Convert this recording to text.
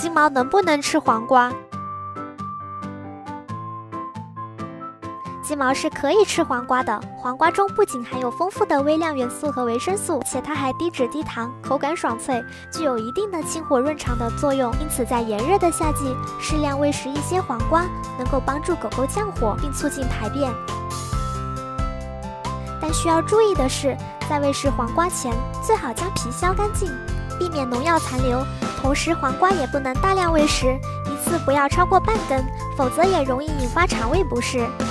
金毛能不能吃黄瓜？金毛是可以吃黄瓜的，黄瓜中不仅含有丰富的微量元素和维生素，且它还低脂低糖，口感爽脆，具有一定的清火润肠的作用。因此，在炎热的夏季，适量喂食一些黄瓜，能够帮助狗狗降火，并促进排便。但需要注意的是，在喂食黄瓜前，最好将皮削干净，避免农药残留。同时，黄瓜也不能大量喂食，一次不要超过半根，否则也容易引发肠胃不适。